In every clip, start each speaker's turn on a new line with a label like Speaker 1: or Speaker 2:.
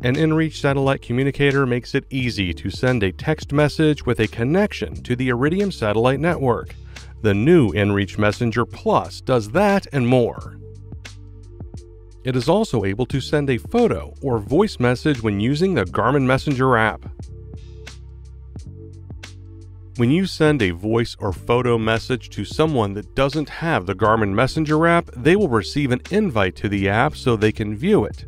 Speaker 1: An inReach satellite communicator makes it easy to send a text message with a connection to the Iridium satellite network. The new inReach Messenger Plus does that and more. It is also able to send a photo or voice message when using the Garmin Messenger app. When you send a voice or photo message to someone that doesn't have the Garmin Messenger app, they will receive an invite to the app so they can view it.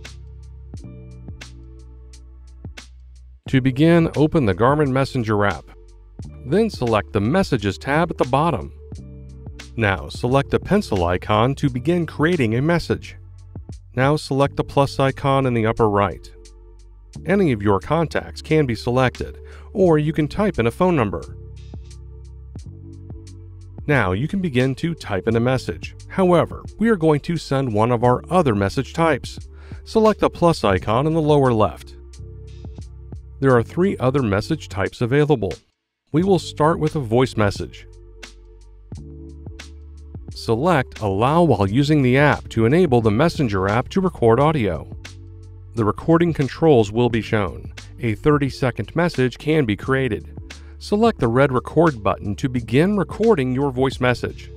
Speaker 1: To begin, open the Garmin Messenger app. Then select the Messages tab at the bottom. Now select the pencil icon to begin creating a message. Now select the plus icon in the upper right. Any of your contacts can be selected, or you can type in a phone number. Now you can begin to type in a message. However, we are going to send one of our other message types. Select the plus icon in the lower left. There are 3 other message types available. We will start with a voice message. Select Allow while using the app to enable the Messenger app to record audio. The recording controls will be shown. A 30-second message can be created. Select the red Record button to begin recording your voice message.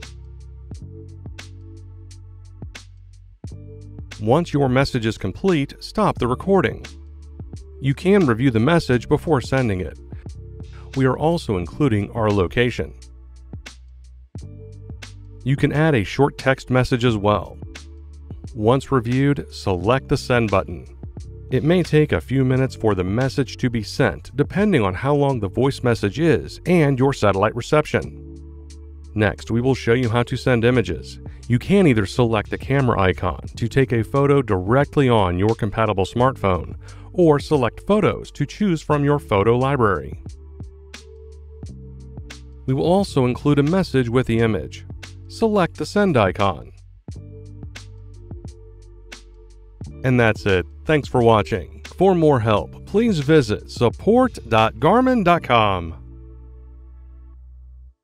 Speaker 1: Once your message is complete, stop the recording. You can review the message before sending it. We are also including our location. You can add a short text message as well. Once reviewed, select the Send button. It may take a few minutes for the message to be sent, depending on how long the voice message is and your satellite reception. Next, we will show you how to send images. You can either select the camera icon to take a photo directly on your compatible smartphone, or select Photos to choose from your photo library. We will also include a message with the image. Select the Send icon. And that's it. Thanks for watching. For more help, please visit support.garmin.com.